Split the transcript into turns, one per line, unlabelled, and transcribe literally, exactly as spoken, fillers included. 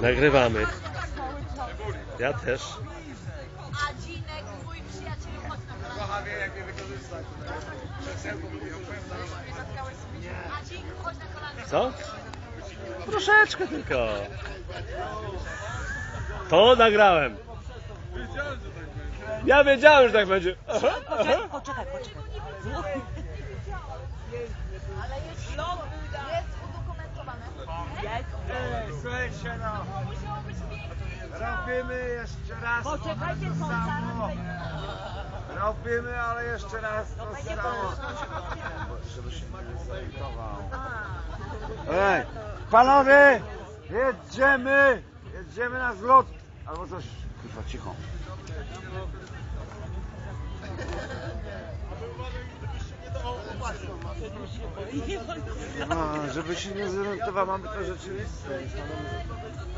Nagrywamy. Ja też.
Adzinek, mój przyjaciel, chodź na kolana.
Kocha wie, jak mnie wykorzystać.
Adzik, chodź na kolana.
Co? Troszeczkę tylko. To nagrałem. Ja wiedziałem, że tak będzie. Aha, aha.
Poczekaj, poczekaj. Ale jest, jest udokumentowane.
Ej, słuchajcie no.
Musiało być pięknie.
Robimy jeszcze raz.
Poczekajcie,
to
są
samo.
zaraz.
Robimy, ale jeszcze raz to
będzie
samo.
po-
Żeby się nie zorientował. Ej, panowie, jedziemy, jedziemy na zlot. Albo coś, kurwa, cicho. No, żeby się nie zorientował, mamy to rzeczywistość.